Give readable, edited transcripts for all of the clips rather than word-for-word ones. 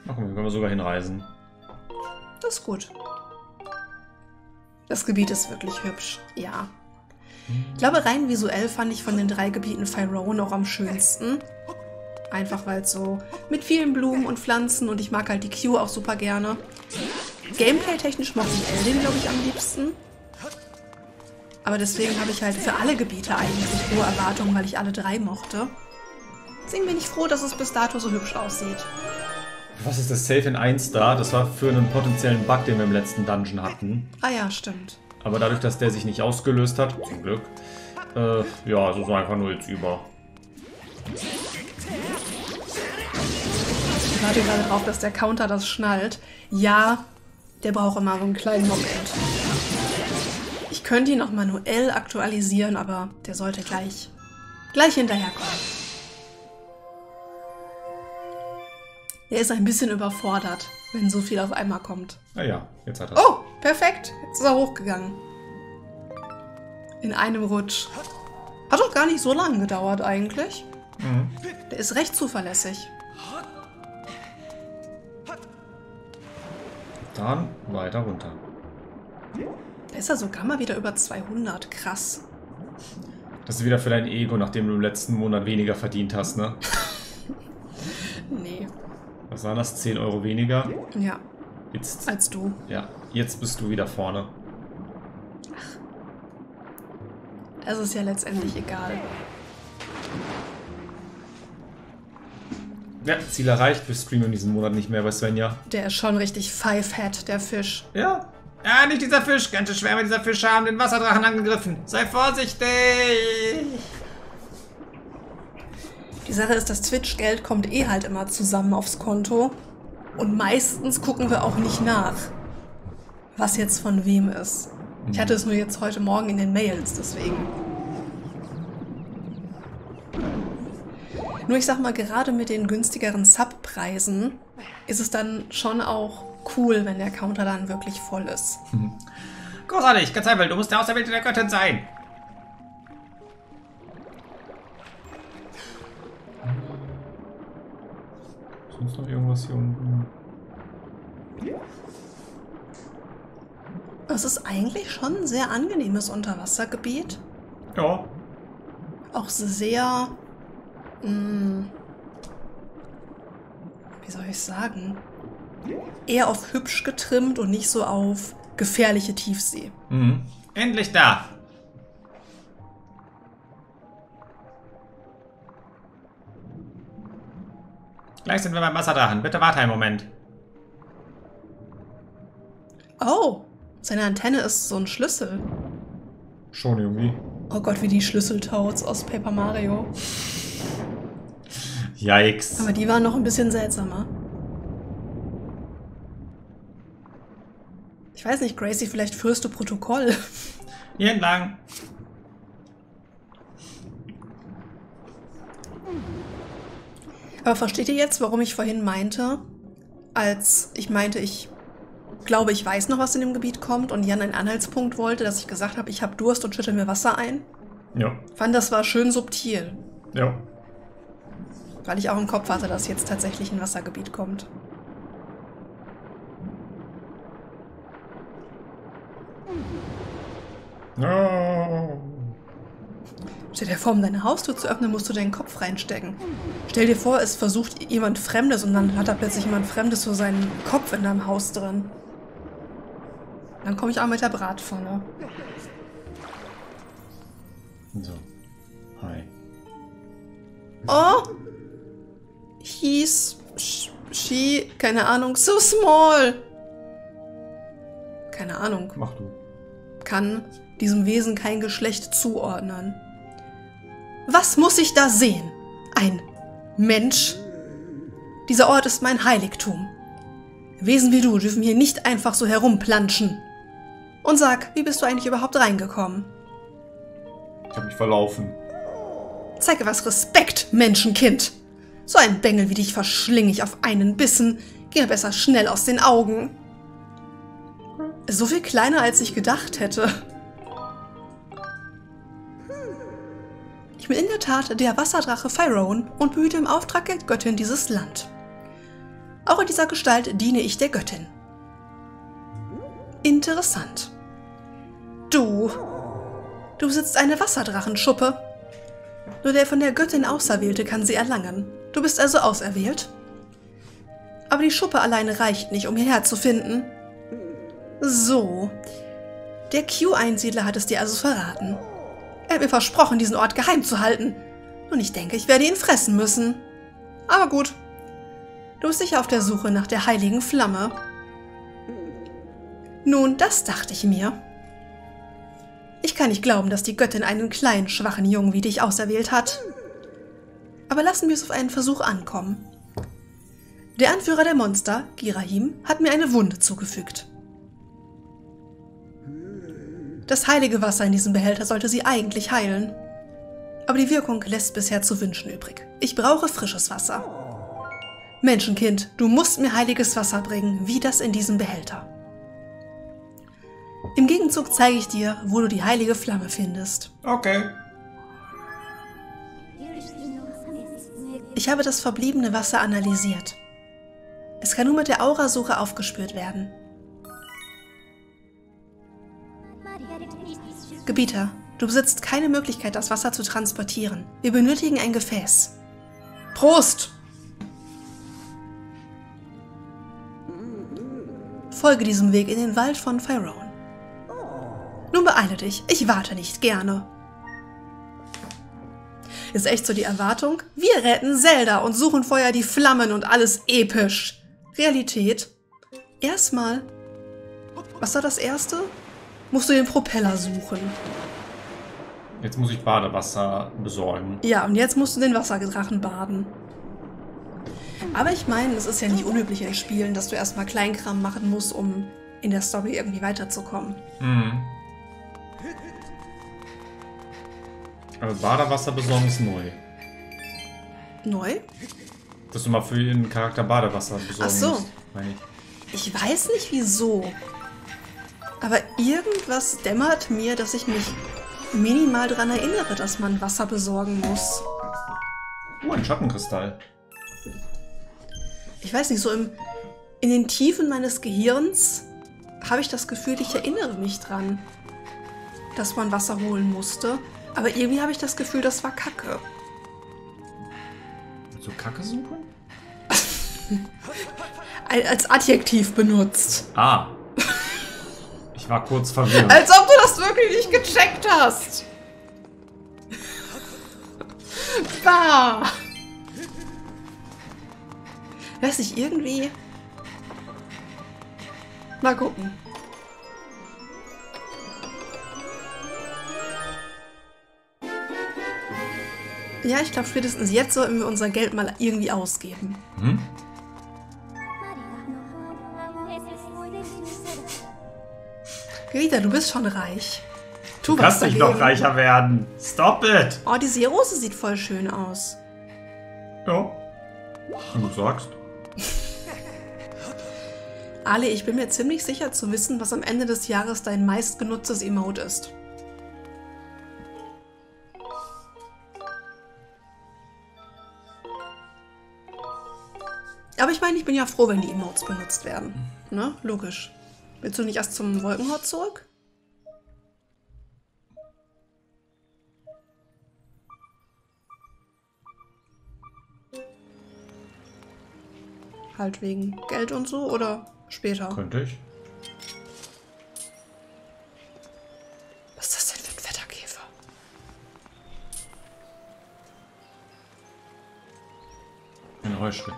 Ach, können wir sogar hinreisen. Das ist gut. Das Gebiet ist wirklich hübsch, ja. Ich glaube, rein visuell fand ich von den 3 Gebieten Faerûn auch am schönsten. Einfach weil es so mit vielen Blumen und Pflanzen und ich mag halt die Queue auch super gerne. Gameplay-technisch mochte ich Eldin, glaube ich, am liebsten. Aber deswegen habe ich halt für alle Gebiete eigentlich hohe Erwartungen, weil ich alle 3 mochte. Deswegen bin ich froh, dass es bis dato so hübsch aussieht. Was ist das Safe in 1 da? Das war für einen potenziellen Bug, den wir im letzten Dungeon hatten. Ah ja, stimmt. Aber dadurch, dass der sich nicht ausgelöst hat, zum Glück, ja, es ist einfach nur jetzt über. Ich warte gerade drauf, dass der Counter das schnallt. Ja, der braucht immer so einen kleinen Moment. Ich könnte ihn auch manuell aktualisieren, aber der sollte gleich hinterherkommen. Er ist ein bisschen überfordert, wenn so viel auf einmal kommt. Naja, jetzt hat er es. Oh, perfekt. Jetzt ist er hochgegangen. In einem Rutsch. Hat doch gar nicht so lange gedauert eigentlich. Mhm. Der ist recht zuverlässig. Dann weiter runter. Da ist er sogar mal wieder über 200. Krass. Das ist wieder für dein Ego, nachdem du im letzten Monat weniger verdient hast, ne? Nee. Was waren das? 10 Euro weniger? Ja. Jetzt. Als du. Ja, jetzt bist du wieder vorne. Das ist ja letztendlich egal. Ja, Ziel erreicht. Wir streamen in diesem Monat nicht mehr bei Svenja. Der ist schon richtig Five-Head, der Fisch. Ja. Ja, nicht dieser Fisch. Ganz schön schwer mit dieser Fische haben den Wasserdrachen angegriffen. Sei vorsichtig. Die Sache ist, das Twitch-Geld kommt eh halt immer zusammen aufs Konto. Und meistens gucken wir auch nicht nach, was jetzt von wem ist. Ich hatte es nur jetzt heute Morgen in den Mails, deswegen. Nur ich sag mal, gerade mit den günstigeren Subpreisen ist es dann schon auch cool, wenn der Counter dann wirklich voll ist. Großartig, ganz einfach. Du musst der Auserwählte der Göttin sein. Ist sonst noch irgendwas hier unten? Es ist eigentlich schon ein sehr angenehmes Unterwassergebiet. Ja. Auch sehr, wie soll ich sagen, eher auf hübsch getrimmt und nicht so auf gefährliche Tiefsee. Mhm. Endlich da. Gleich sind wir beim Wasserdrachen. Bitte warte einen Moment. Oh, seine Antenne ist so ein Schlüssel. Schon irgendwie. Oh Gott, wie die Schlüsseltoads aus Paper Mario. Yikes. Aber die waren noch ein bisschen seltsamer. Ich weiß nicht, Gracie, vielleicht führst du Protokoll. Hier entlang. Aber versteht ihr jetzt, warum ich vorhin meinte, als ich meinte, ich glaube, ich weiß noch, was in dem Gebiet kommt und Jan einen Anhaltspunkt wollte, dass ich gesagt habe, ich habe Durst und schütte mir Wasser ein? Ja. Fand, das war schön subtil. Ja. Weil ich auch im Kopf hatte, dass jetzt tatsächlich ein Wassergebiet kommt. No. Stell dir vor, um deine Haustür zu öffnen, musst du deinen Kopf reinstecken. Stell dir vor, es versucht jemand Fremdes und dann hat da plötzlich jemand Fremdes so seinen Kopf in deinem Haus drin. Dann komme ich auch mit der Bratpfanne. So. Hi. Oh! He's... She... Keine Ahnung. So small! Keine Ahnung. Mach du. Kann diesem Wesen kein Geschlecht zuordnen. Was muss ich da sehen? Ein Mensch? Dieser Ort ist mein Heiligtum. Wesen wie du dürfen hier nicht einfach so herumplanschen. Und sag, wie bist du eigentlich überhaupt reingekommen? Ich hab mich verlaufen. Zeige was Respekt, Menschenkind. So ein Bengel wie dich verschlinge ich auf einen Bissen. Geh mir besser schnell aus den Augen. So viel kleiner, als ich gedacht hätte. Ich bin in der Tat der Wasserdrache Faerûn und behüte im Auftrag der Göttin dieses Land. Auch in dieser Gestalt diene ich der Göttin. Interessant. Du besitzt eine Wasserdrachenschuppe. Nur der von der Göttin Auserwählte kann sie erlangen. Du bist also auserwählt. Aber die Schuppe alleine reicht nicht, um hierher zu finden. So. Der Q-Einsiedler hat es dir also verraten. Er hat mir versprochen, diesen Ort geheim zu halten. Und ich denke, ich werde ihn fressen müssen. Aber gut. Du bist sicher auf der Suche nach der heiligen Flamme. Nun, das dachte ich mir. Ich kann nicht glauben, dass die Göttin einen kleinen, schwachen Jungen wie dich auserwählt hat. Aber lassen wir es auf einen Versuch ankommen. Der Anführer der Monster, Girahim, hat mir eine Wunde zugefügt. Das heilige Wasser in diesem Behälter sollte sie eigentlich heilen. Aber die Wirkung lässt bisher zu wünschen übrig. Ich brauche frisches Wasser. Menschenkind, du musst mir heiliges Wasser bringen, wie das in diesem Behälter. Im Gegenzug zeige ich dir, wo du die heilige Flamme findest. Okay. Ich habe das verbliebene Wasser analysiert. Es kann nur mit der Aurasuche aufgespürt werden. Gebieter, du besitzt keine Möglichkeit, das Wasser zu transportieren. Wir benötigen ein Gefäß. Prost! Folge diesem Weg in den Wald von Faerûn. Nun beeile dich, ich warte nicht gerne. Ist echt so die Erwartung? Wir retten Zelda und suchen vorher die Flammen und alles episch. Realität? Erstmal. Was war das Erste? Musst du den Propeller suchen. Jetzt muss ich Badewasser besorgen. Ja, und jetzt musst du den Wasserdrachen baden. Aber ich meine, es ist ja nicht unüblich in Spielen, dass du erstmal Kleinkram machen musst, um in der Story irgendwie weiterzukommen. Mhm. Aber Badewasser besorgen ist neu. Neu? Dass du mal für den Charakter Badewasser besorgen Ach so. musst, meine ich. Ich weiß nicht wieso. Aber irgendwas dämmert mir, dass ich mich minimal daran erinnere, dass man Wasser besorgen muss. Ein Schattenkristall. Ich weiß nicht, so in den Tiefen meines Gehirns habe ich das Gefühl, ich erinnere mich dran, dass man Wasser holen musste. Aber irgendwie habe ich das Gefühl, das war Kacke. So Kacke suchen? Als Adjektiv benutzt. Ah. Ich war kurz verwirrt. Als ob du das wirklich nicht gecheckt hast. Bah. Weiß ich irgendwie... Mal gucken. Ja, ich glaube, spätestens jetzt sollten wir unser Geld mal irgendwie ausgeben. Hm? Rita, du bist schon reich. Du kannst nicht noch reicher werden. Stop it! Oh, diese Rose sieht voll schön aus. Ja. Wenn du sagst. Ali, ich bin mir ziemlich sicher zu wissen, was am Ende des Jahres dein meistgenutztes Emote ist. Aber ich meine, ich bin ja froh, wenn die Emotes benutzt werden. Ne? Logisch. Willst du nicht erst zum Wolkenhort zurück? Halt wegen Geld und so oder später? Könnte ich. Was ist das denn für ein fetter Käfer? Eine Heuschrecke.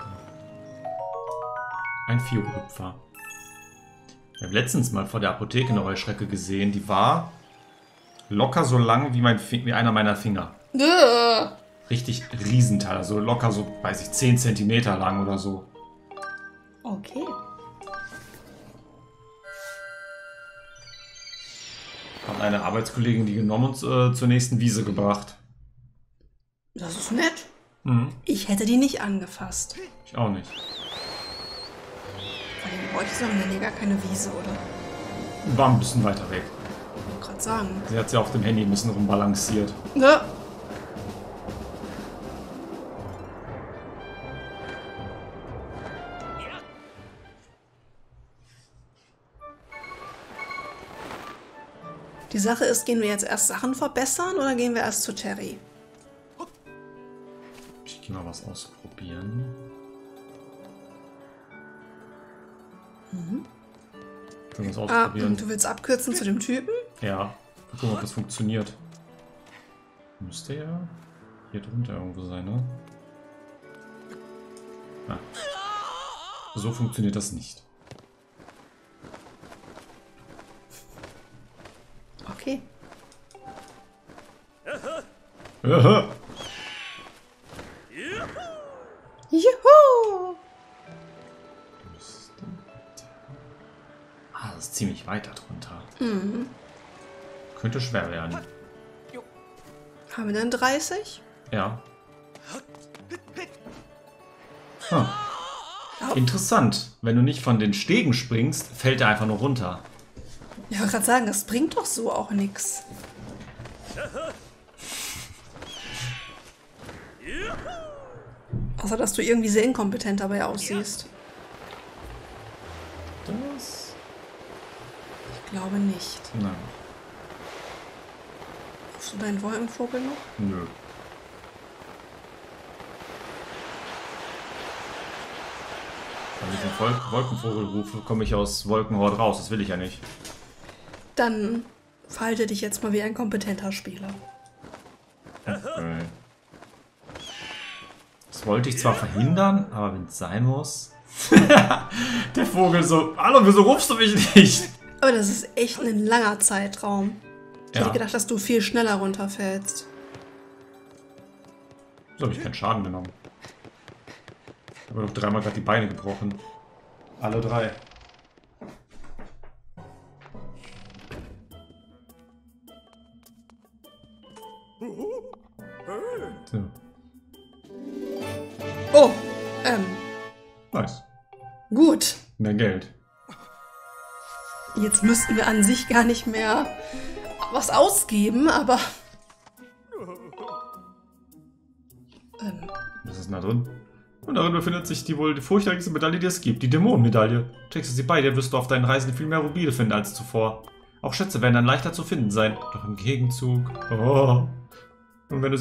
Ein Vierhüpfer. Ich habe letztens mal vor der Apotheke eine Heuschrecke gesehen. Die war locker so lang wie einer meiner Finger. Richtig Riesenteil. Also locker so, weiß ich, 10 Zentimeter lang oder so. Okay. Hat eine Arbeitskollegin die genommen und zur nächsten Wiese gebracht. Das ist nett. Mhm. Ich hätte die nicht angefasst. Ich auch nicht. Vor allem bei euch haben wir ja gar keine Wiese, oder? War ein bisschen weiter weg. Ich wollte gerade sagen. Sie hat sie auf dem Handy ein bisschen rumbalanciert. Ne? Die Sache ist, gehen wir jetzt erst Sachen verbessern oder gehen wir erst zu Terry? Ich gehe mal was ausprobieren. Können wir was ausprobieren? Du willst abkürzen zu dem Typen? Ja. Gucken, ob das funktioniert. Müsste ja hier drunter irgendwo sein, ne? Ah. So funktioniert das nicht. Okay. Aha. Juhu! Ah, das ist ziemlich weit darunter. Mhm. Könnte schwer werden. Haben wir denn 30? Ja. Hm. Interessant. Wenn du nicht von den Stegen springst, fällt er einfach nur runter. Ich wollte gerade sagen, das bringt doch so auch nichts. Außer, dass du irgendwie sehr inkompetent dabei aussiehst. Das? Ich glaube nicht. Nein. Rufst du deinen Wolkenvogel noch? Nö. Wenn ich den Wolkenvogel rufe, komme ich aus Wolkenhort raus. Das will ich ja nicht. Dann verhalte dich jetzt mal wie ein kompetenter Spieler. Okay. Das wollte ich zwar verhindern, aber wenn es sein muss. Der Vogel so, hallo, wieso rufst du mich nicht? Aber das ist echt ein langer Zeitraum. Ich Ja. hätte gedacht, dass du viel schneller runterfällst. So habe ich keinen Schaden genommen. Ich habe doch dreimal gerade die Beine gebrochen. Alle drei. So. Oh, Nice. gut. Mehr Geld. Jetzt müssten wir an sich gar nicht mehr was ausgeben, aber... Was ist denn da drin? Und darin befindet sich die wohl die furchterregendste Medaille, die es gibt. Die Dämonenmedaille. Trägst du sie bei dir, wirst du auf deinen Reisen viel mehr Rubine finden als zuvor. Auch Schätze werden dann leichter zu finden sein. Doch im Gegenzug... Oh. Und wenn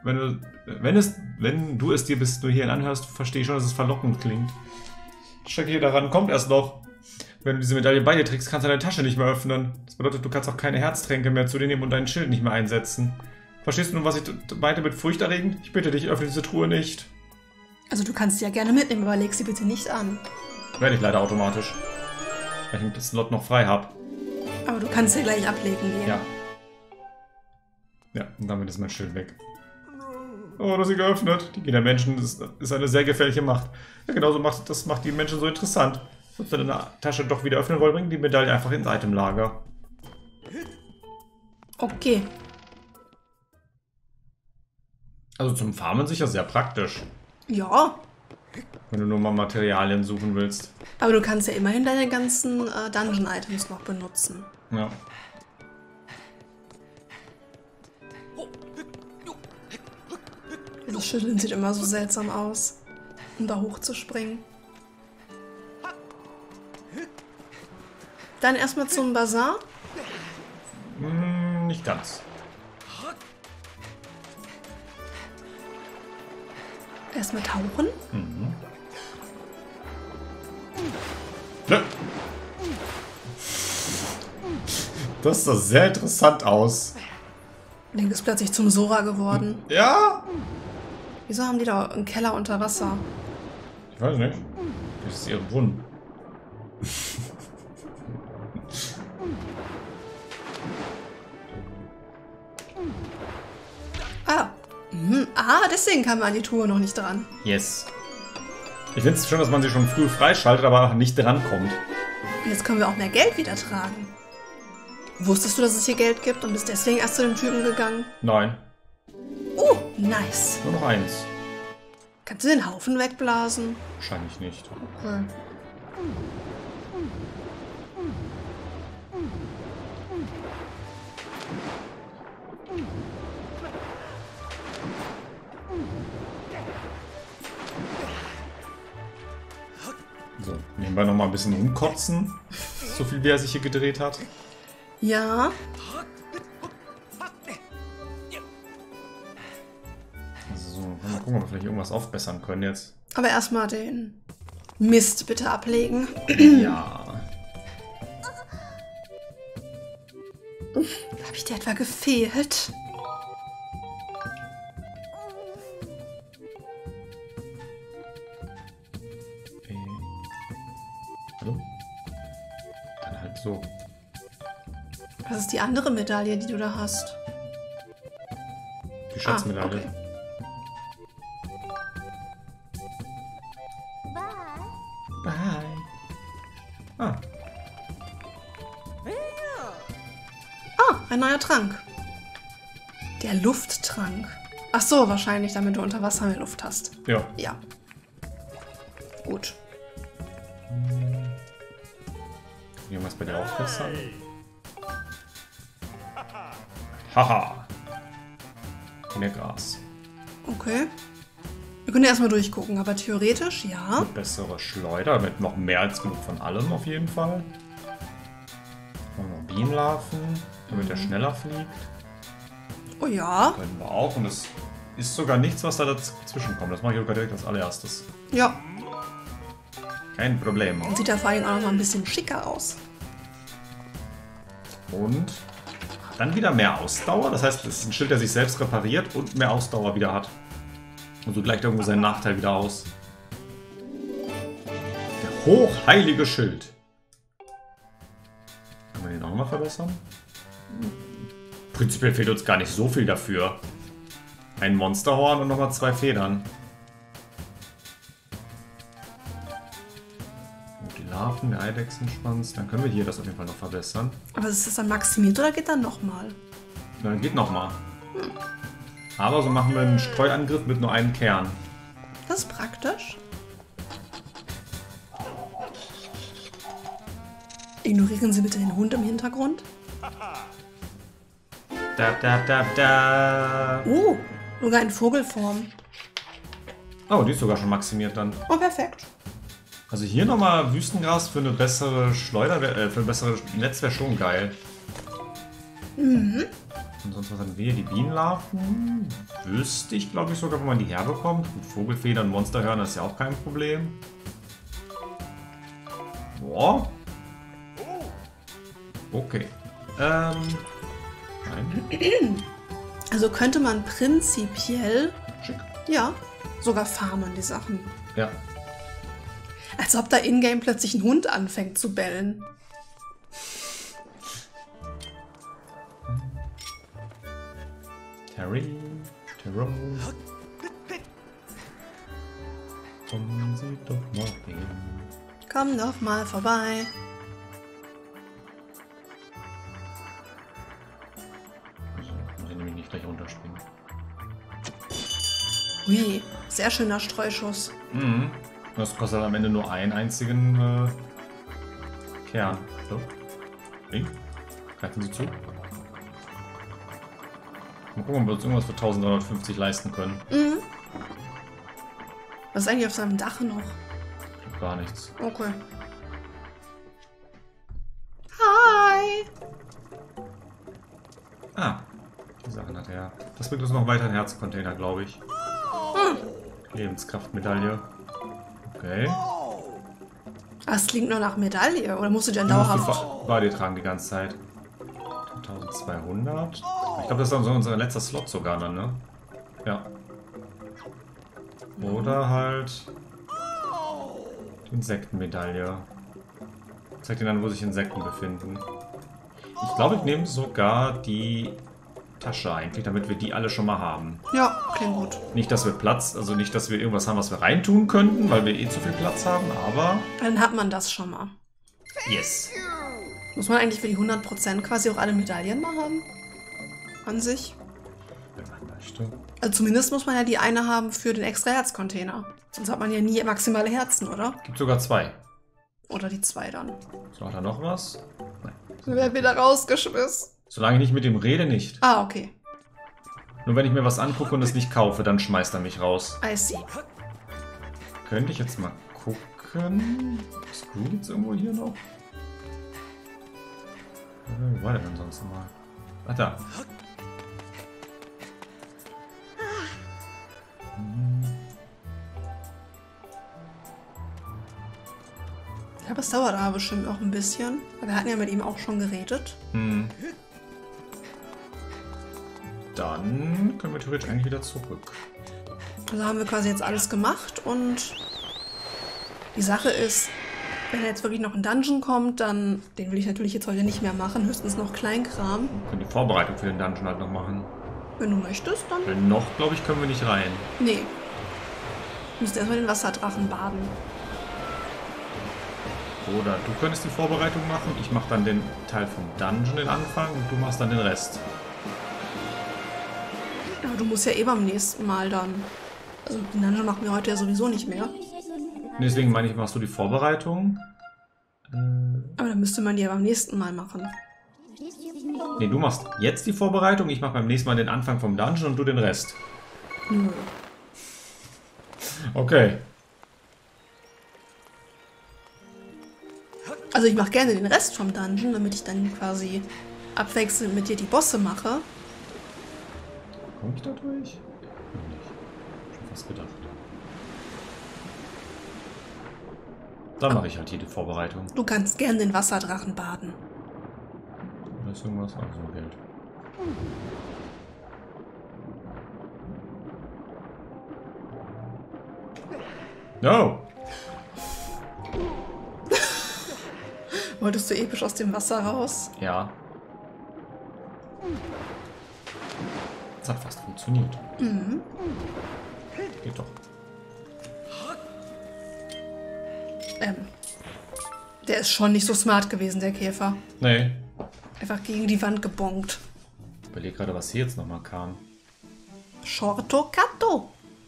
du es dir bis nur hierhin anhörst, verstehe ich schon, dass es verlockend klingt. Stecke hier daran, kommt erst noch. Wenn du diese Medaille bei dir trägst, kannst du deine Tasche nicht mehr öffnen. Das bedeutet, du kannst auch keine Herztränke mehr zu dir nehmen und dein Schild nicht mehr einsetzen. Verstehst du nun, was ich meinte mit furchterregend? Ich bitte dich, öffne diese Truhe nicht. Also du kannst sie ja gerne mitnehmen, aber leg sie bitte nicht an. Werde ich leider automatisch. Weil ich einen Slot noch frei habe. Aber du kannst sie gleich ablegen gehen. Ja. Ja, und damit ist mein Schild weg. Oh, du hast sie geöffnet. Die Gier der Menschen ist eine sehr gefährliche Macht. Ja, genauso das macht die Menschen so interessant. Wenn du deine Tasche doch wieder öffnen wollen, bring die Medaille einfach ins Itemlager. Okay. Also zum Farmen sicher sehr praktisch. Ja. Wenn du nur mal Materialien suchen willst. Aber du kannst ja immerhin deine ganzen Dungeon-Items noch benutzen. Ja. Das Schütteln sieht immer so seltsam aus, um da hochzuspringen. Dann erstmal zum Bazar. Nicht ganz. Erstmal tauchen. Ja. Das sah sehr interessant aus. Link ist plötzlich zum Sora geworden. Ja? Wieso haben die da einen Keller unter Wasser? Ich weiß nicht. Das ist ihr Brunnen. Ah. Deswegen kam man an die Tour noch nicht dran. Yes. Ich finde es schön, dass man sie schon früh freischaltet, aber nicht drankommt. Und jetzt können wir auch mehr Geld wieder tragen. Wusstest du, dass es hier Geld gibt und bist deswegen erst zu dem Typen gegangen? Nein. Nice. Nur noch eins. Kannst du den Haufen wegblasen? Wahrscheinlich nicht. Okay. So, nebenbei noch mal ein bisschen rumkotzen. So viel, wie er sich hier gedreht hat. Ja. gucken, ob wir vielleicht irgendwas aufbessern können jetzt. Aber erstmal den Mist bitte ablegen. Ja. Habe ich dir etwa gefehlt? Hallo? Dann halt so. Was ist die andere Medaille, die du da hast? Die Schatzmedaille. Okay. Bye. Ah. Ein neuer Trank. Der Lufttrank. Ach so, wahrscheinlich, damit du unter Wasser mehr Luft hast. Ja. Ja. Gut. Irgendwas bei der aufbessern? Haha. Gras. Okay. Wir können ja erstmal durchgucken, aber theoretisch, ja. Eine bessere Schleuder, mit noch mehr als genug von allem auf jeden Fall. Und noch Bienenlarven, damit er schneller fliegt. Oh ja. Können wir auch. Und es ist sogar nichts, was da dazwischen kommt. Das mache ich sogar direkt als allererstes. Ja. Kein Problem. Und sieht da vor allem auch noch mal ein bisschen schicker aus. Und dann wieder mehr Ausdauer. Das heißt, es ist ein Schild, der sich selbst repariert und mehr Ausdauer wieder hat. Und so gleicht irgendwo seinen Nachteil wieder aus. Der hochheilige Schild. Können wir den auch nochmal verbessern? Prinzipiell fehlt uns gar nicht so viel dafür. Ein Monsterhorn und nochmal 2 Federn. Und die Larven, der Eidechsenschwanz. Dann können wir hier das auf jeden Fall noch verbessern. Aber ist das dann maximiert oder geht dann nochmal? Dann geht nochmal. Aber so machen wir einen Streuangriff mit nur einem Kern. Das ist praktisch. Ignorieren Sie bitte den Hund im Hintergrund. Da, da, da, da. Oh, sogar in Vogelform. Oh, die ist sogar schon maximiert dann. Oh, perfekt. Also hier nochmal Wüstengras für eine bessere Schleuder, für ein besseres Netz wäre schon geil. Mhm. Und sonst was hatten wir? Die Bienenlarven. Wüsste ich, glaube ich, sogar, wo man die herbekommt. Gut, Vogelfedern, Monsterhörner ist ja auch kein Problem. Boah. Okay. Nein. Also könnte man prinzipiell, Schick. ja, sogar farmen, die Sachen. Ja. Als ob da in-game plötzlich ein Hund anfängt zu bellen. Terry. Terrell. Kommen Sie doch mal hin. Komm doch mal vorbei. Also, muss ich nämlich nicht gleich runterspringen. Hui, sehr schöner Streuschuss. Mhm. Das kostet am Ende nur einen einzigen Kern. So. Link. Greifen Sie zu. Mal gucken, ob wir uns irgendwas für 1350 leisten können. Mhm. Was ist eigentlich auf seinem Dach noch? Gar nichts. Okay. Hi! Ah, die Sachen hat er. Das bringt uns noch weiter in den Herzcontainer, glaube ich. Lebenskraftmedaille. Okay. Das klingt nur nach Medaille. Oder musst du denn dauerhaft... Bei dir tragen die ganze Zeit. 1200. Ich glaube, das ist dann so unser letzter Slot sogar dann, ne? Ja. Oder halt die Insektenmedaille. Zeigt dir dann, wo sich Insekten befinden. Ich glaube, ich nehme sogar die Tasche eigentlich, damit wir die alle schon mal haben. Ja, klingt gut. Nicht, dass wir Platz, also nicht, dass wir irgendwas haben, was wir reintun könnten, weil wir eh zu viel Platz haben, aber... Dann hat man das schon mal. Yes. Muss man eigentlich für die 100% quasi auch alle Medaillen mal haben? An sich? Wenn man möchte. Also zumindest muss man ja die eine haben für den extra Herzcontainer. Sonst hat man ja nie maximale Herzen, oder? Gibt sogar 2. Oder die 2 dann. So, hat er noch was? Nein. Wir werden wieder rausgeschmissen. Solange ich nicht mit dem rede, nicht. Ah, okay. Nur wenn ich mir was angucke und es nicht kaufe, dann schmeißt er mich raus. I see. Könnte ich jetzt mal gucken. Ist Groot jetzt irgendwo hier noch? Wo war der denn sonst mal? Ach, da. Ich glaube, es dauert aber bestimmt auch ein bisschen. Wir hatten ja mit ihm auch schon geredet. Hm. Dann können wir theoretisch eigentlich wieder zurück. Also haben wir quasi jetzt alles gemacht und die Sache ist, wenn er jetzt wirklich noch ein Dungeon kommt, dann, den will ich natürlich jetzt heute nicht mehr machen, höchstens noch Kleinkram. Wir können die Vorbereitung für den Dungeon halt noch machen. Wenn du möchtest, dann... Weil noch, glaube ich, können wir nicht rein. Nee. Du musst erstmal den Wasserdrachen baden. Oder du könntest die Vorbereitung machen, ich mache dann den Teil vom Dungeon, den Anfang, und du machst dann den Rest. Aber du musst ja eh beim nächsten Mal dann... Also den Dungeon machen wir heute ja sowieso nicht mehr. Deswegen meine ich, machst du die Vorbereitung. Aber dann müsste man die ja beim nächsten Mal machen. Nee, du machst jetzt die Vorbereitung, ich mache beim nächsten Mal den Anfang vom Dungeon und du den Rest. Nö. Okay. Also ich mache gerne den Rest vom Dungeon, damit ich dann quasi abwechselnd mit dir die Bosse mache. Komme ich da durch? Nicht. Schon fast gedacht. Dann mache ich halt hier die Vorbereitung. Du kannst gerne den Wasserdrachen baden. Oder ist irgendwas? Ach, so Geld. No! Wolltest du episch aus dem Wasser raus? Ja. Das hat fast funktioniert. Mhm. Geht doch. Der ist schon nicht so smart gewesen, der Käfer. Nee. Einfach gegen die Wand gebonkt. Ich überlege gerade, was hier jetzt nochmal kam. Shortocatto.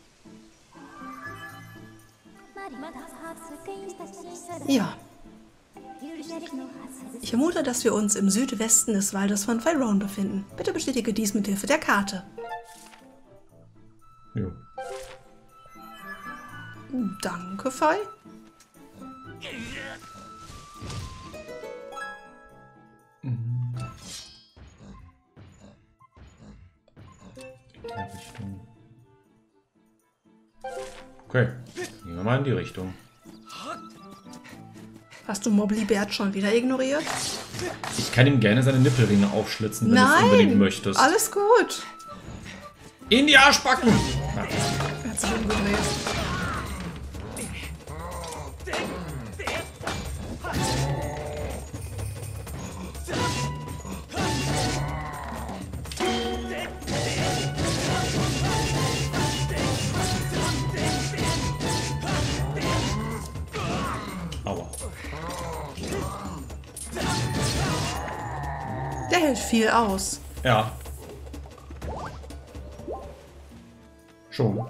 Ja. Ich vermute, dass wir uns im Südwesten des Waldes von Faerûn befinden. Bitte bestätige dies mit Hilfe der Karte. Jo. Danke, Fei. In der Richtung. Okay, gehen wir mal in die Richtung. Hast du Moblibert schon wieder ignoriert? Ich kann ihm gerne seine Nippelringe aufschlitzen, wenn du es Nein, unbedingt möchtest. Alles gut. In die Arschbacken! Ja. Er hat sich umgedreht. Aua. Der hält viel aus. Ja. Schon.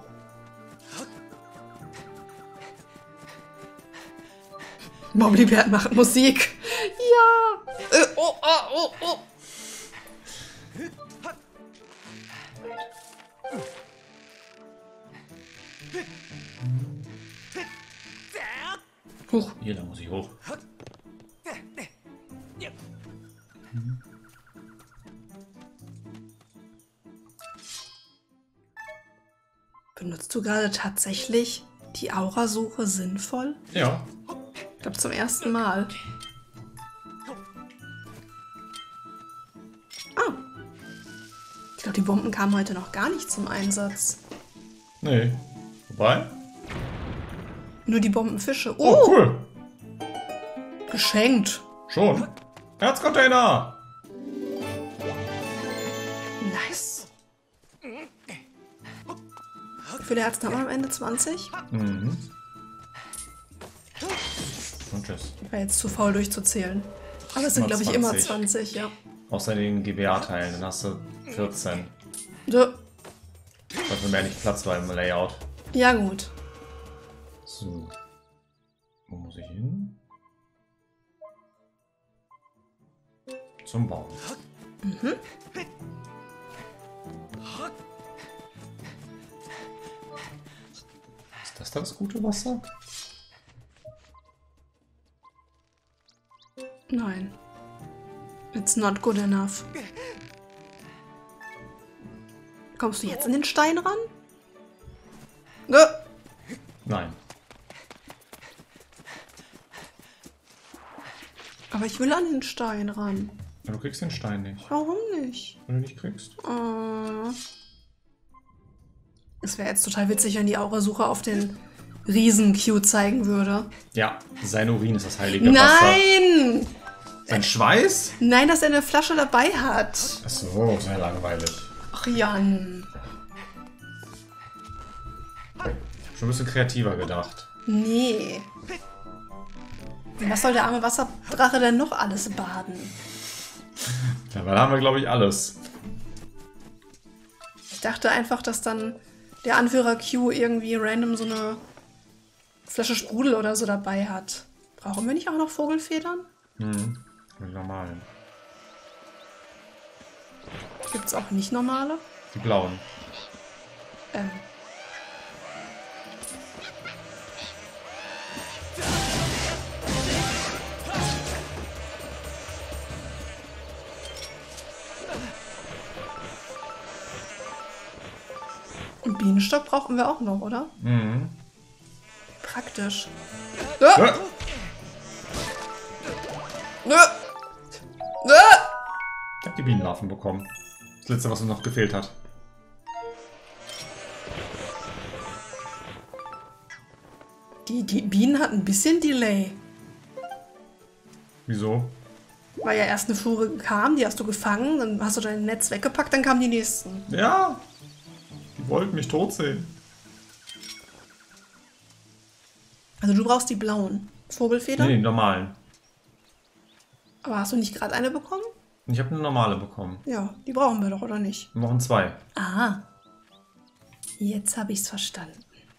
Moblibert macht Musik. Ja. Oh, oh, oh, oh. Huch. Hier, da muss ich hoch. Benutzt du gerade tatsächlich die Aurasuche sinnvoll? Ja. Ich glaube zum ersten Mal. Ah. Ich glaube, die Bomben kamen heute noch gar nicht zum Einsatz. Nee. Wobei? Nur die Bombenfische. Oh, cool. Geschenkt. Schon. Herzcontainer. Nice. Wie viele Herzen haben wir am Ende? 20? Mhm. Und tschüss. Ich war jetzt zu faul durchzuzählen. Aber es sind, glaube ich, immer 20, ja. Außer den GBA-Teilen, dann hast du 14. So. Dafür mehr nicht Platz war im Layout. Ja, gut. So. Wo muss ich hin? Zum Baum. Mhm. Ist das das gute Wasser? Nein. It's not good enough. Kommst du jetzt an den Stein ran? Nein. Aber ich will an den Stein ran. Ja, du kriegst den Stein nicht. Warum nicht? Wenn du nicht kriegst. Es wäre jetzt total witzig, wenn die Aurasuche auf den Riesen-Q zeigen würde. Ja, sein Urin ist das heilige Wasser. Nein! Sein Schweiß? Nein, dass er eine Flasche dabei hat. Ach so, sehr langweilig. Ach, Jan. Schon ein bisschen kreativer gedacht. Nee. Und was soll der arme Wasserdrache denn noch alles baden? Ja, weil da haben wir, glaube ich, alles. Ich dachte einfach, dass dann der Anführer Q irgendwie random so eine Flasche Sprudel oder so dabei hat. Brauchen wir nicht auch noch Vogelfedern? Hm, normal. Gibt's auch nicht normale? Die blauen. Und Bienenstock brauchen wir auch noch, oder? Mhm. Praktisch. Ja. Ich habe die Bienenlarven bekommen. Das letzte, was uns noch gefehlt hat. Die Bienen hatten ein bisschen Delay. Wieso? Weil ja erst eine Fuhre kam, die hast du gefangen, dann hast du dein Netz weggepackt, dann kamen die nächsten. Ja. Die wollten mich tot sehen. Also du brauchst die blauen Vogelfedern? Nee, die normalen. Aber hast du nicht gerade eine bekommen? Ich habe eine normale bekommen. Ja, die brauchen wir doch, oder nicht? Wir brauchen 2. Ah. Jetzt habe ich's verstanden.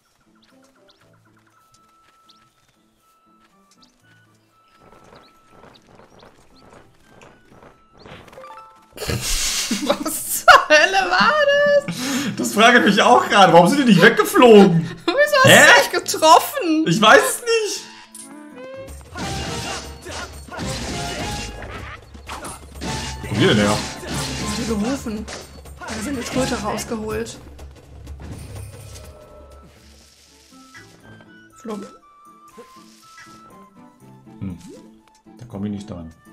Was zur Hölle war das? Das frage ich mich auch gerade. Warum sind die nicht weggeflogen? Wieso hast du mich getroffen? Ich weiß es nicht. Wo kommt ihr denn her? Ich habe gerufen. Da ist eine Tröte rausgeholt. Flop. Da komme ich nicht dran.